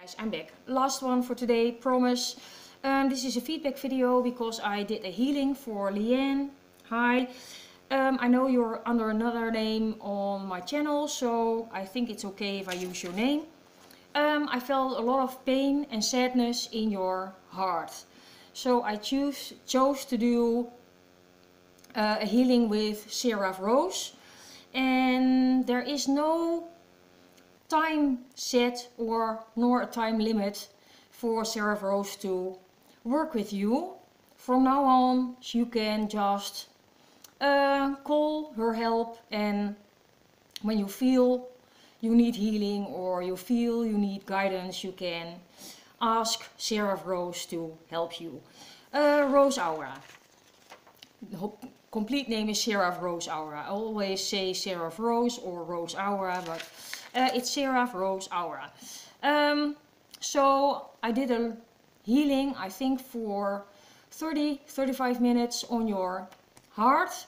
Guys, I'm back. Last one for today, promise. This is a feedback video because I did a healing for Leanne. Hi. I know you're under another name on my channel, so I think it's okay if I use your name. I felt a lot of pain and sadness in your heart. So I chose to do a healing with Seraph Rose. And there is no time set nor a time limit for Seraph Rose to work with you. From now on you can just call her help, and when you feel you need healing or you feel you need guidance, you can ask Seraph Rose to help you. Rose Aura. The complete name is Seraph Rose Aura. I always say Seraph Rose or Rose Aura, but it's Seraph Rose Aura. So I did a healing, I think for 30-35 minutes on your heart.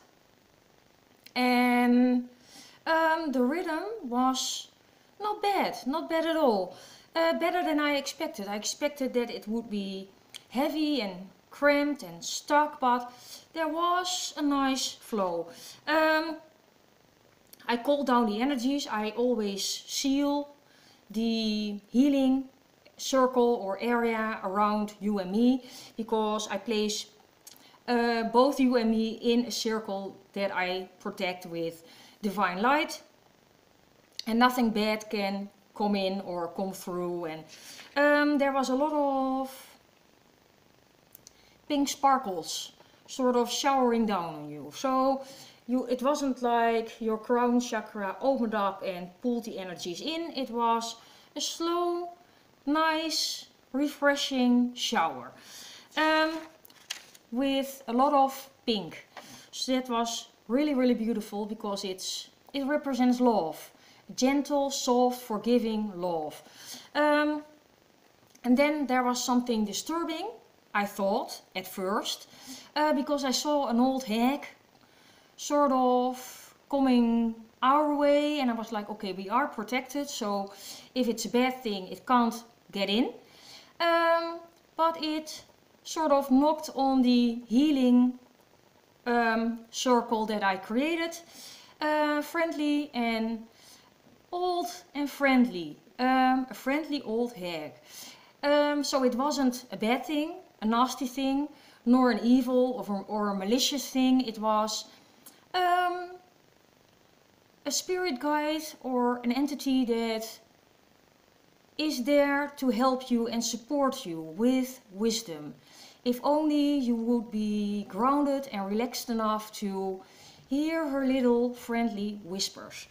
And the rhythm was not bad at all. Better than I expected. I expected that it would be heavy and cramped and stuck, but there was a nice flow. I called down the energies. I always seal the healing circle or area around you and me, because I place both you and me in a circle that I protect with divine light, and nothing bad can come in or come through. And there was a lot of pink sparkles sort of showering down on you. So it wasn't like your crown chakra opened up and pulled the energies in. It was a slow, nice, refreshing shower with a lot of pink. So that was really beautiful, because it represents love. Gentle, soft, forgiving love. And then there was something disturbing, I thought at first, because I saw an old hag sort of coming our way, and I was like, okay, we are protected, so if it's a bad thing it can't get in. But it sort of knocked on the healing circle that I created. Friendly and old and friendly. A friendly old hag. So it wasn't a bad thing, a nasty thing, nor an evil or a malicious thing. It was a spirit guide or an entity that is there to help you and support you with wisdom. If only you would be grounded and relaxed enough to hear her little friendly whispers.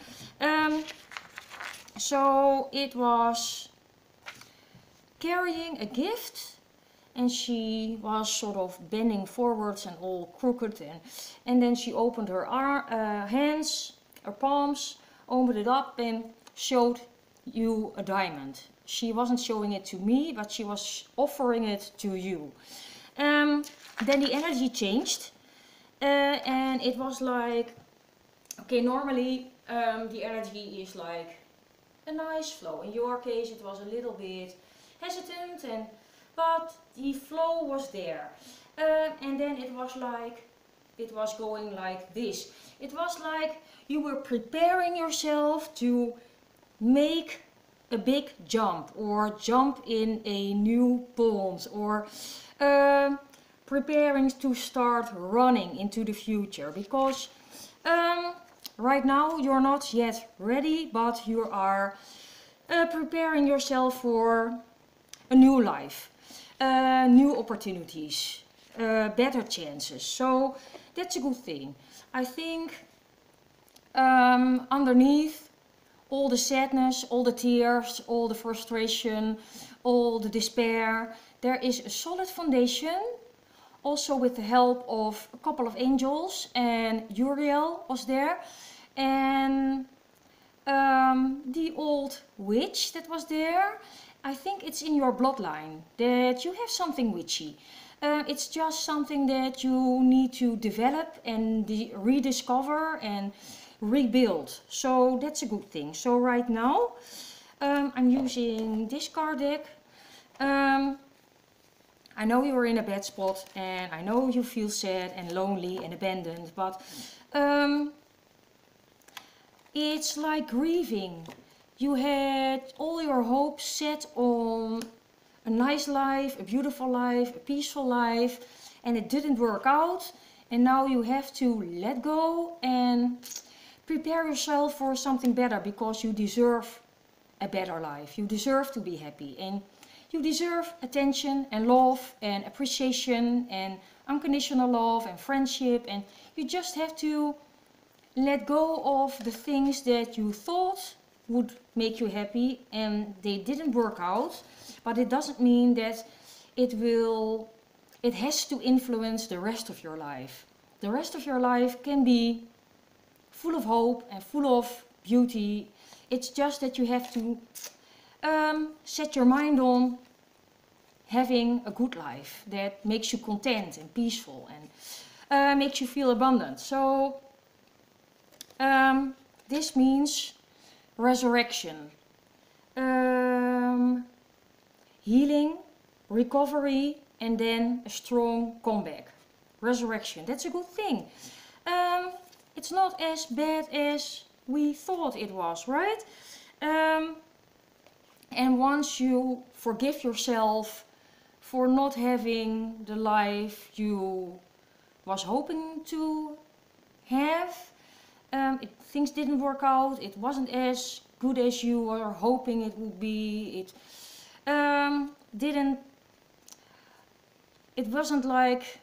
So it was carrying a gift, and she was sort of bending forwards and all crooked, and then she opened her hands, her palms, opened it up and showed you a diamond. She wasn't showing it to me, but she was offering it to you. Then the energy changed, and it was like, okay, normally the energy is like a nice flow. In your case it was a little bit hesitant, but the flow was there. And then it was like, it was going like this. It was like you were preparing yourself to make a big jump, or jump in a new pond, or preparing to start running into the future, because right now you're not yet ready, but you are preparing yourself for a new life, new opportunities, better chances. So that's a good thing. I think underneath all the sadness, all the tears, all the frustration, all the despair, there is a solid foundation, also with the help of a couple of angels, and Uriel was there, and the old witch that was there. I think it's in your bloodline that you have something witchy. It's just something that you need to develop and rediscover and rebuild. So that's a good thing. So right now I'm using this card deck. I know you're in a bad spot and I know you feel sad and lonely and abandoned, but it's like grieving. You had all your hopes set on a nice life, a beautiful life, a peaceful life, and it didn't work out. And now you have to let go and prepare yourself for something better, because you deserve a better life. You deserve to be happy, and you deserve attention and love and appreciation and unconditional love and friendship, and you just have to let go of the things that you thought would make you happy and they didn't work out. But it doesn't mean that it has to influence the rest of your life. The rest of your life can be full of hope and full of beauty. It's just that you have to set your mind on having a good life that makes you content and peaceful and makes you feel abundant. So this means resurrection, healing, recovery, and then a strong comeback. Resurrection, that's a good thing. It's not as bad as we thought it was, right? And once you forgive yourself for not having the life you was hoping to have, things didn't work out, it wasn't as good as you were hoping it would be, it wasn't like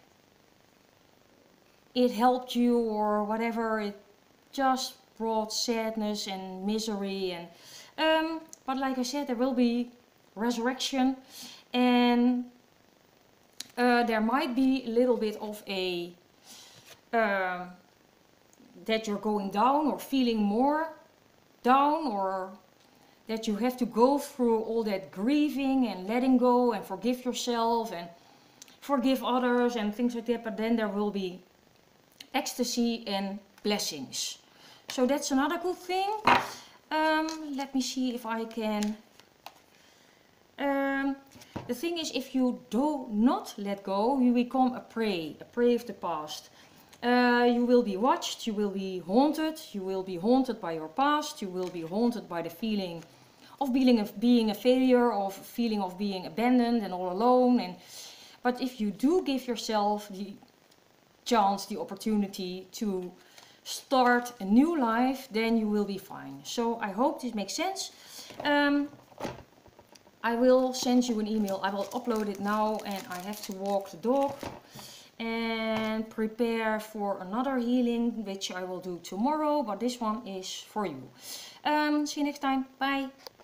it helped you or whatever, it just brought sadness and misery, and but like I said, there will be resurrection, and there might be a little bit of a that you're going down or feeling more down, or that you have to go through all that grieving and letting go and forgive yourself and forgive others and things like that. But then there will be ecstasy and blessings. So that's another good thing. Let me see if I can. The thing is, if you do not let go, you become a prey of the past. You will be watched, you will be haunted by your past, you will be haunted by the feeling of being a failure, of feeling of being abandoned and all alone. But if you do give yourself the chance, the opportunity to start a new life, then you will be fine. So I hope this makes sense. I will send you an email. I will upload it now, and I have to walk the dog and prepare for another healing, which I will do tomorrow, but this one is for you. See you next time. Bye.